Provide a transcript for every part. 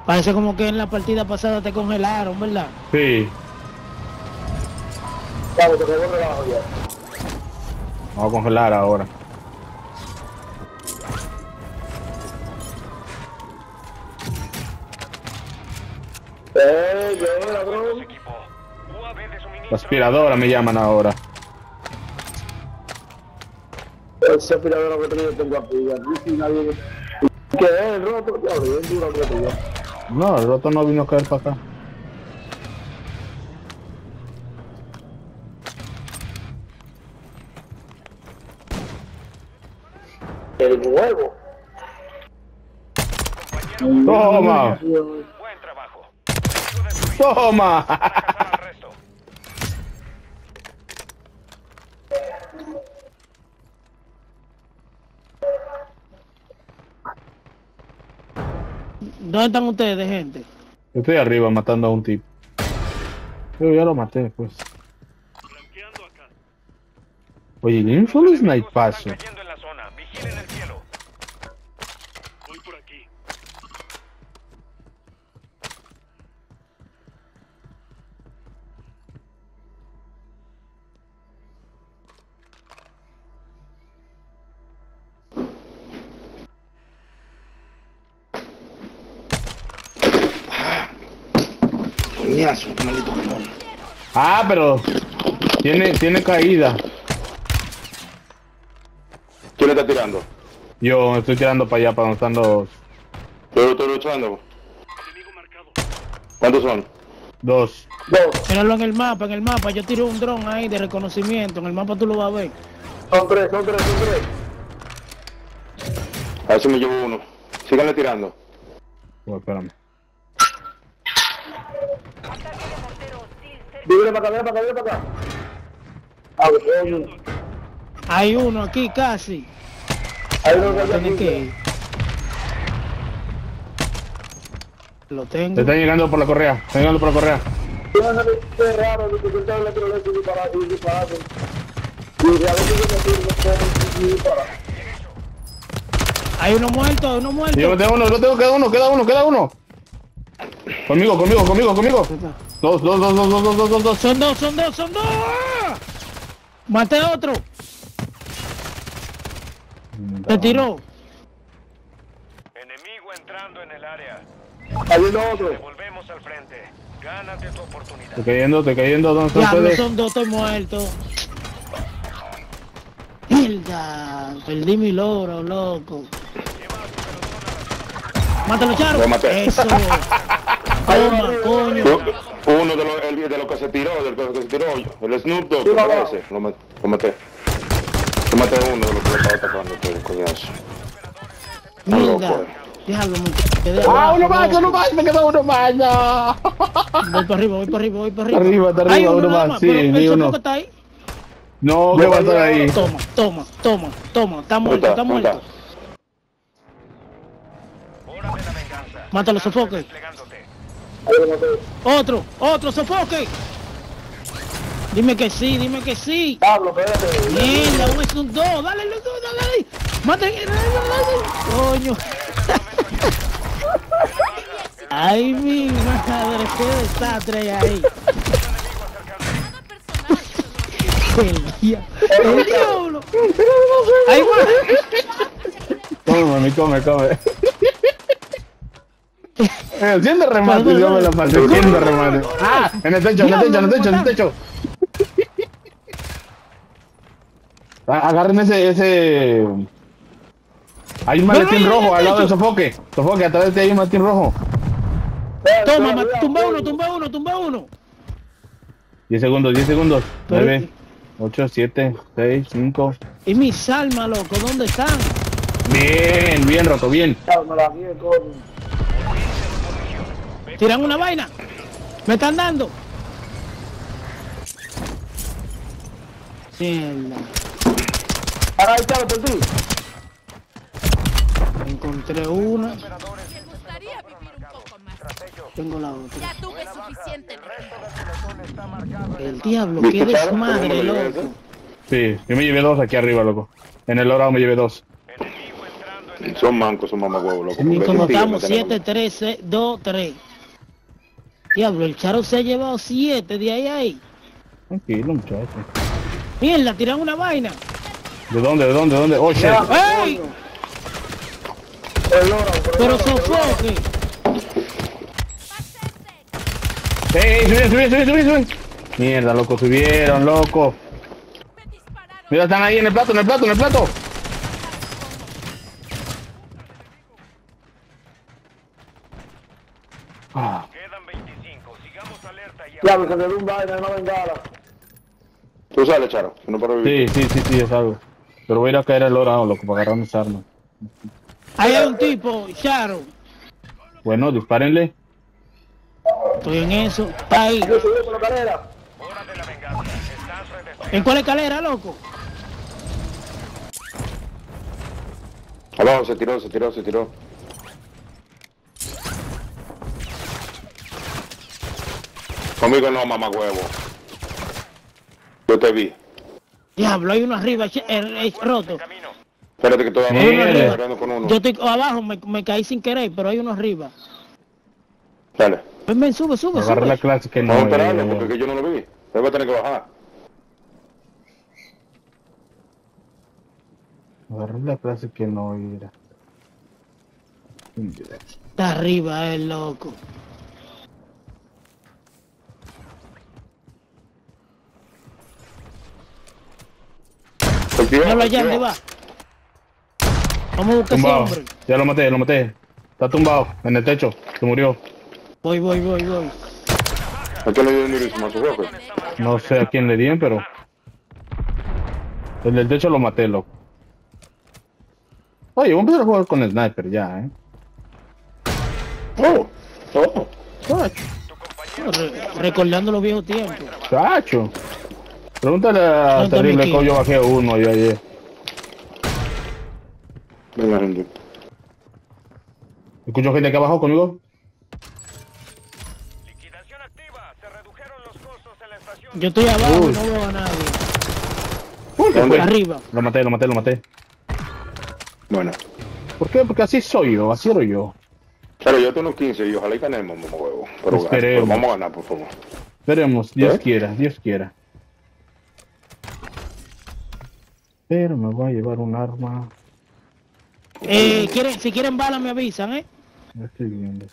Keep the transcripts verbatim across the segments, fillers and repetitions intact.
Parece como que en la partida pasada te congelaron, ¿verdad? Sí. Vamos, te quedó relajo ya. Vamos a congelar ahora. Eh, ¿qué era, bro? La aspiradora me llaman ahora. Esa aspiradora que tengo, tengo aquí, aquí sin nadie. ¿Qué es el roto? Ya, bro, es duro el roto ya. No, el roto no vino a caer para acá. El nuevo. Toma. Buen trabajo. Toma. ¿Dónde están ustedes, gente? Yo estoy arriba matando a un tipo. Yo ya lo maté, pues. Oye, ni un solo snipazo. Cayendo en la zona. Vigilen el cielo. Voy por aquí. Coñazo, maldito demonio. Ah, pero tiene, tiene caída. ¿Quién le está tirando? Yo estoy tirando para allá, para donde están los Yo lo estoy luchando. ¿Cuántos son? dos. Dos. Míralo en el mapa, en el mapa. Yo tiré un dron ahí de reconocimiento. En el mapa tú lo vas a ver. Son tres, son tres, son tres. A ver si me llevo uno. Síganle tirando. Oh, espérame. Viene para acá, viene para acá, viene para acá. Ah, coño. Hay uno aquí casi. Ahí no hay Tiene aquí. que ir. Lo tengo. Se están llegando por la correa. Están llegando por la correa. Es raro, que te estaba la trolecha y disparando, y disparando. Y a veces yo me tiro, y disparando. Hay uno muerto, hay uno muerto. Yo tengo uno, yo tengo, queda uno, queda uno, queda uno. Conmigo, conmigo, conmigo, conmigo. Dos, dos, dos, dos, dos, dos, dos, dos, dos. Son dos, son dos, son dos. Maté a otro. Se tiró. Enemigo entrando en el área. Hay uno otro. Volvemos al frente. Gánate tu oportunidad. Estoy cayendo, estoy cayendo. ¿Dónde están Ya, no ustedes? son dos, estoy muerto. Mierda, perdí mi logro, loco. Mátalo, Charo. Lo maté. Eso. Toma, coño. Uno de los, el, de los que se tiró, del que se tiró, el Snoop Dogg, me parece. Lo, ma- lo maté. Lo maté a uno de los que lo estaba atacando, pero coñazo. Mierda. Déjalo, muchacho. ¡Ah, uno más, uno más! ¡Me quedó uno más! ¡No! Voy para arriba, voy para arriba, voy para arriba. Arriba, está arriba, Hay uno nada más, sí, pero el vi uno. sofoco está ahí. No, ¿qué va a estar ahí? Toma, toma, toma, toma. Está muerto, está ¿Dónde muerto. Hora de la venganza. Mátalo, sofoque. Desplegándote. Otro, otro, sofoque. Dime que sí, dime que sí. Pablo, espérate. Mierda, uno es un dos. Dale, los dos, dale, dale. Mata, dale, dale. Coño. Ay, mi madre, qué desastre hay ahí. El diablo. El diablo. Ahí va. Come, mami, come, come. Enciende remate, yo me la pasé. Enciende remate. ¡Ah! En el techo, en el techo, en el techo, en el techo. Ah, agarren ese, ese... Hay un maletín rojo al lado del sofoque. Sofoque, atrás de ti hay un maletín rojo. Toma, ma- tumba uno, tumba uno, tumba uno. diez segundos, diez segundos. Pero- nueve, ocho, siete, seis, cinco. Y mis almas, loco, ¿dónde están? Bien, bien, roto, bien. Me la vi, coño. Tiran una vaina. Me están dando. Mierda. Ahora ahí está, por ti. Encontré una. Me gustaría vivir un poco más. Tengo la otra. Ya tuve suficiente. El diablo, ¿Viste, qué Charo? desmadre, ¿Cómo lo loco. llevé? Sí, yo me llevé dos aquí arriba, loco. En el oro me llevé dos. Enemigo entrando Son mancos, son mamagüevos, loco. Y porque como esos tigres estamos me tienen- siete tres dos tres. Diablo, el Charo se ha llevado siete de ahí a ahí. Tranquilo, muchacho. Mierda, tiran una vaina. ¿De dónde, de dónde, de dónde? Oh, shit. ¡Ey! El loro, Pero sofoque. ¡Ey, subieron, subieron, subieron, subieron! Mierda, loco, subieron, loco. Me dispararon. Mira, están ahí en el plato, en el plato, en el plato. Ah, Quedan veinticinco. Sigamos alerta y Ya, que se ve un vaina, una bengala. Tú sales, Charo, que no para vivir. sí, sí, sí, sí, es algo. Pero voy a ir a caer al loro, loco, para agarrar mis armas. Ahí hay un tipo, Charo. Bueno, dispárenle. Estoy en eso. Está ahí. Yo subí por la carrera. hora de la venganza. Estás redestinado. ¿En cuál escalera, loco? Abajo, se tiró, se tiró, se tiró. Conmigo no, mamagüevo. Yo te vi. Diablo, hay uno arriba, che- el, el roto. Camino. Espérate que todavía Hay uno estoy arriba. peleando con uno. Yo estoy abajo, me, me caí sin querer, pero hay uno arriba. Dale. Ven, ven, sube, sube, Agarra la sube. clase que no. Vamos a esperarlo eh, porque que yo no lo vi. Él va a tener que bajar. Agarra la clase que no era. Está arriba, el loco. El tío, Míralo el allá, tío. ¿dónde va? Vamos a buscar ese Tumbado. hombre. Ya lo maté, lo maté. Está tumbado, en el techo. Se murió. Voy, voy, voy, voy. ¿A quién le dio durísimo a su jefe? No sé a quién le dieron, pero... El del techo lo maté, loco. Oye, voy a empezar a jugar con el sniper ya, eh. Oh, oh. Chacho, Re- recordando los viejos tiempos. chacho. Pregúntale a Pregúntame Terrible quién. que yo bajé uno yo ayer. Venga, gente. ¿Escucho gente que abajo conmigo? Liquidación activa. Se redujeron los costos en la estación. Yo estoy abajo Uy. y no veo a nadie. Uy, ¿qué ¿Dónde? fue? Arriba. Lo maté, lo maté, lo maté. Bueno. ¿Por qué? Porque así soy yo, así soy yo. Claro, yo tengo quince y ojalá y ganemos, mamagüevo. Pero, Esperemos. pero vamos a ganar, por favor. Esperemos, Dios ¿Eh? quiera, Dios quiera. Pero me voy a llevar un arma. Eh, ¿quieren, si quieren balas me avisan, ¿eh? Ya estoy viendo.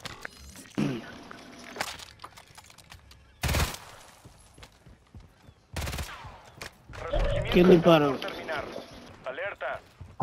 Resurgimiento ¿Quién está disparó? por terminar. Alerta.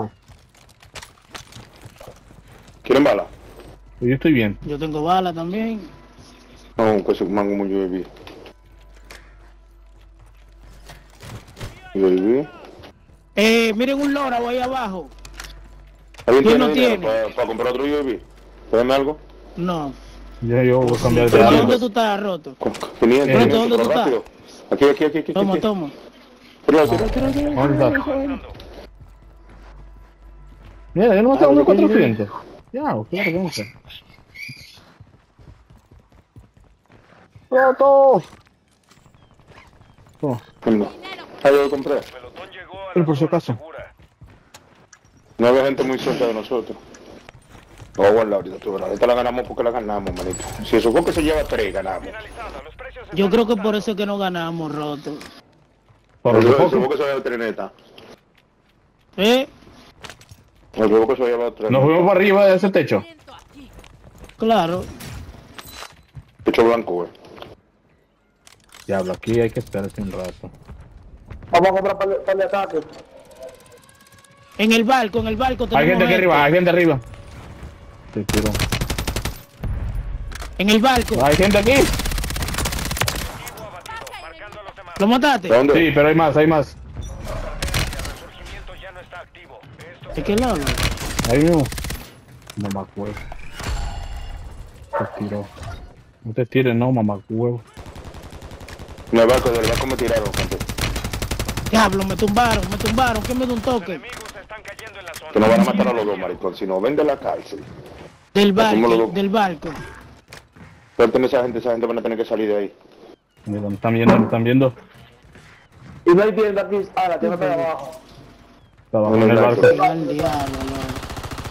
¿Quieren bala? Yo estoy bien. Yo tengo balas también. No, que se mango muy U A V. U A V. Eh, miren un lora ahí abajo. ¿Alguien ¿Quién tiene no dinero tiene? para, para comprar otro U A V? ¿Dame algo? No. Ya yo voy a cambiar de ¿Pero arma. dónde tú estás, roto? Con- quinientos, Eh, quinientos, ¿dónde pero tú estás? rápido. Aquí, aquí, aquí, aquí. Toma, aquí. toma. Tíralo, tíralo, tíralo, tíralo. ¿Dónde está? Mira, yo no maté a uno cuatrocientos. Ya, qué vergüenza. ¡Roto! Oh, Venga. Ah, yo lo compré. El pelotón llegó a pero la por si zona acaso. segura. No había gente muy cerca de nosotros. Vamos a guardar ahorita, tú verás. Esta la ganamos porque la ganamos, manito. Si eso fue que se lleva tres, ganamos. Finalizada. Los precios Yo están creo que ajustados. por eso es que no ganamos, roto. por El lo huevo poco. que se lleva treneta. ¿Eh? El huevo que se lleva treneta. Nos fuimos para arriba de ese techo. Siento aquí. Claro. Techo blanco, güey. Diablo, aquí hay que esperarse un rato. Vamos a comprar para el, de ataque. En el barco, en el barco tenemos Hay gente aquí arriba, hay gente arriba. Se tiró. En el barco. Hay gente aquí. Objetivo abatido. Marcando a los demás. ¿Lo mataste? ¿De dónde? Sí, pero hay más, hay más. El resurgimiento ya no está activo. Esto ¿De qué lado? Ahí mismo. No me acuerdo. Se tiró. No te tires, no, mamá huevo. En el barco, del barco me tiraron, gente. Diablo, me tumbaron, me tumbaron. ¿Quién me dio un toque? enemigos están cayendo en la zona. Que nos van a matar a los dos, maricón. Si no, ven de la cárcel. Del Hacemos barco, los- del barco. Suelten esa gente, esa gente van a tener que salir de ahí. Mira, me están viendo, me están viendo. Y no hay tienda aquí. Ah, la tienda está ahí abajo. Estaba No, en el no, barco. no. Al diablo, loco.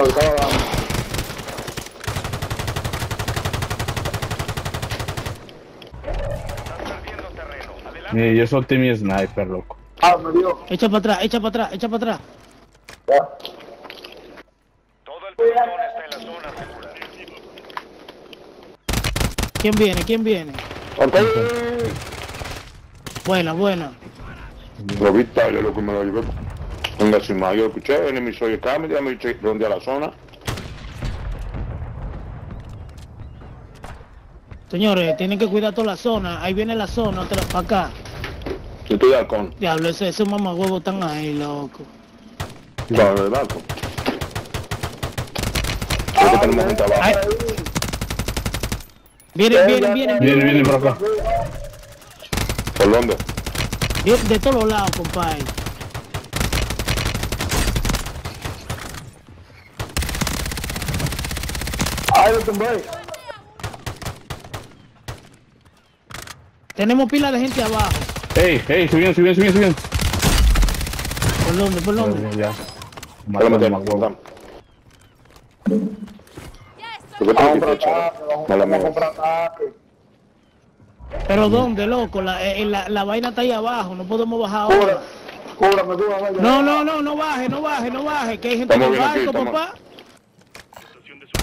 lo estaba dando. Estás perdiendo terreno. Adelante. Mire, yo solté mi sniper, loco. Ah, me dio. Echa para atrás, echa para atrás, echa para atrás. Ya. Todo el pelotón está en la zona segura. ¿Quién viene? ¿Quién viene? Ok. Buena, buena. Lo vi tarde, lo que me lo llevé. Venga, sin más, yo escuché, enemy soy cámara, me eché donde a la zona. Señores, tienen que cuidar toda la zona. Ahí viene la zona, otra para acá. Yo estoy de halcón. Diablo, ese, esos mamagüevos están ahí, loco. Para el barco. Creo que tenemos gente abajo. Ay. Vienen, vienen, vienen, Viene, vienen. viene por acá. ¿Por dónde? De, de todos los lados, compadre. Ay, lo tumbé. Tenemos pila de gente abajo. Ey, ey, subiendo, subiendo, subiendo, subiendo. ¿Por dónde? ¿Por dónde? Ya. Para Mató, meter, mató. vamos. Ya estoy. ¿Por qué Vamos a tengo que comprar echar? ataque, vamos Mala vamos a mía. comprar ataque. ¿Pero dónde, loco? La, eh, la, la vaina está ahí abajo. No podemos bajar Cúbrame, ahora. cúbrame, cúbrame. No, no, no, no baje, no baje, no baje. Que hay gente en Estamos el bien aquí, barco, estamos. papá. Estación de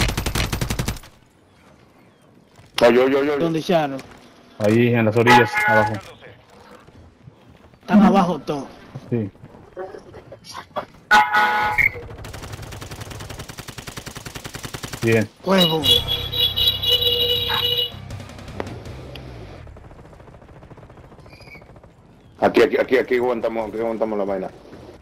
su... No, yo, yo, yo. yo. ¿Dónde, Charo? Ahí en las orillas, abajo. Están abajo todos. Sí. Bien. Huevo. Aquí, aquí, aquí, aquí aguantamos, aquí aguantamos la vaina.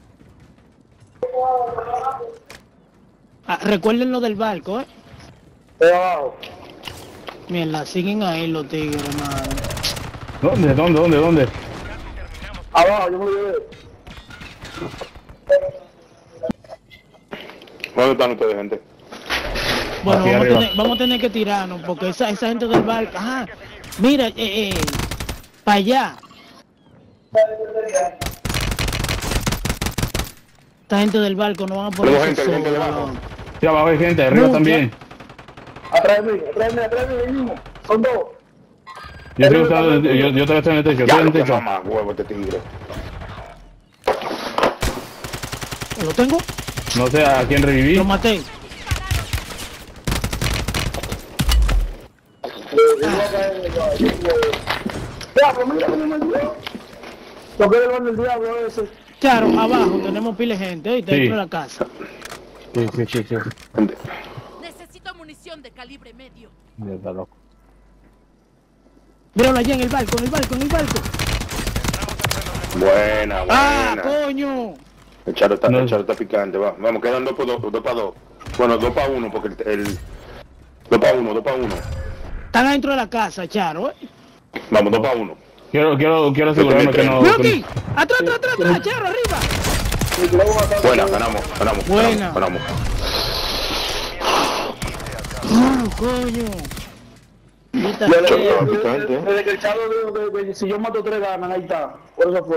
Ah, recuerden lo del barco, ¿eh? Estoy abajo. Mierda, siguen ahí los tigres, hermano. ¿Dónde, dónde, dónde, dónde? Abajo, yo me lo llevé. ¿Dónde están ustedes, gente? Bueno, Aquí vamos a, arriba. tener, vamos a tener que tirarnos porque esa, esa gente del barco. Ajá. Mira, eh, eh, para allá. Esta gente del barco no van a poder Tengo gente, hay gente debajo. Sí, abajo hay gente, arriba Mucha. también. Atrás de mí, atrás de mí, atrás de mí, ahí mismo. Son dos. Yo estoy usando, yo, yo todavía estoy en el techo, yo Ya, estoy en lo el que techo. mamá, huevo, este tigre. ¿Lo tengo? No sé a quién reviví. Lo maté. Diablo, mira cómo me dio. Lo que le el diablo ese. Claro, abajo tenemos pile de gente, ¿oíste? Sí. Dentro de la casa. Sí, sí, sí, sí. Gente. Necesito munición de calibre medio. Ya está loco. Míralo allá en el barco, en el barco, en el barco. Buena, ¡Ah, buena. coño! El charo está, No. el charo está picante, va. Vamos, quedan dos por dos, dos para dos. Bueno, dos para uno, porque el, el dos para uno, dos para uno. Están adentro de la casa, Charo, ¿eh? Vamos, dos para uno. Quiero, quiero, quiero asegurarme que no... ¡Mira que aquí! ¡Atrás, atrás, atrás, atrás! ¡Charo, arriba! Buena, ganamos, ganamos. Buena. Ganamos. ganamos. ¡Ah, coño! Ahorita- Desde Charo, que- picante, ¿eh? desde que el chavo dijo que, que si yo mato tres ganan, ahí está. Por eso fue.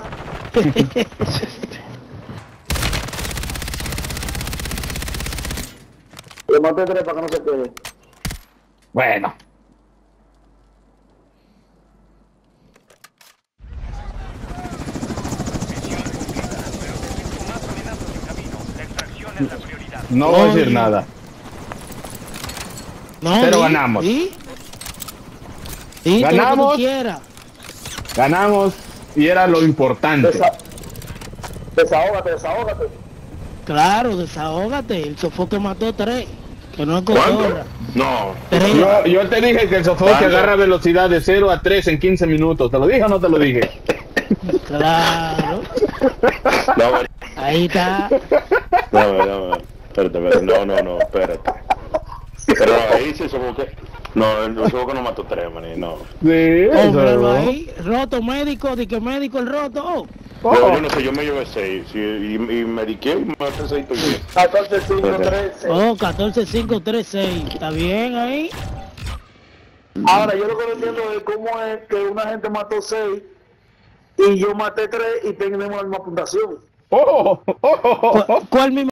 Le maté tres para que no se quede. Bueno. Más amenazas en camino. La extracción es la prioridad. No voy a decir Oye. nada. No, Pero di, ganamos. di. Di todo lo que tú Ganamos. quieras. Ganamos y era lo importante. Desa desahógate, desahógate. Claro, desahógate. El sofoque mató tres. Que no es ¿Cuánto? cotorra. No. Tres. Yo, yo te dije que el sofoque ¿Cuánto? agarra velocidad de cero a tres en quince minutos. ¿Te lo dije o no te lo dije? Claro. No, Ahí está. no, no, no. Espérate, espérate. No, no, no, espérate. Pero no, ahí sí sofoque. No, el sofoque no mató tres, maní, no. Sí, eso. Cómpralo ahí. Roto médico, di que médico el roto. Oh. Oh. Yo, yo no sé, yo me llevé seis. Sí, y, y me dediqué y me maté seis estoy bien. catorce, cinco, trece. Oh, catorce, cinco, tres, seis. ¿Está bien ahí? Ahora, yo lo que no entiendo es cómo es que una gente mató seis y yo maté tres y tenemos la misma puntuación. Oh, oh, oh, oh, oh. ¿Cuál mismo?